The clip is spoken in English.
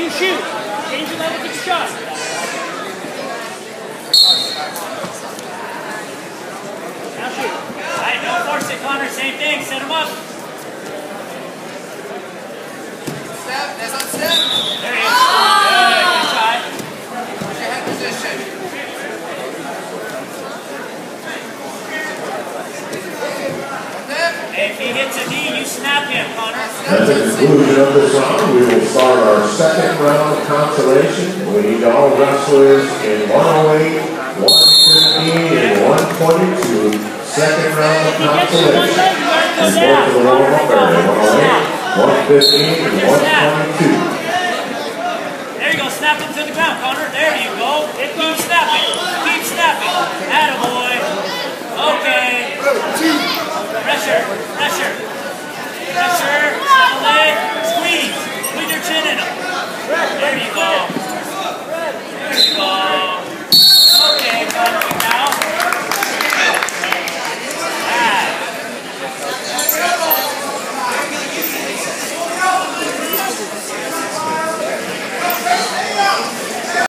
you shoot. Change your level, get your shot. Now shoot. All right, don't force it, Connor. Same thing. Set him up. Step. That's on step. There he is. Good shot. What's your head position? If he hits a knee, you snap him, Connor. At the conclusion of this round, we will start our second round of consolation. We need all wrestlers in 108, 115, and 122. Second round of consolation. And both of the lower area, 108, 115, and 122. There you go, snap him to the ground, Connor. There you go. Keep snapping. Keep snapping. Attaboy. Okay. Pressure.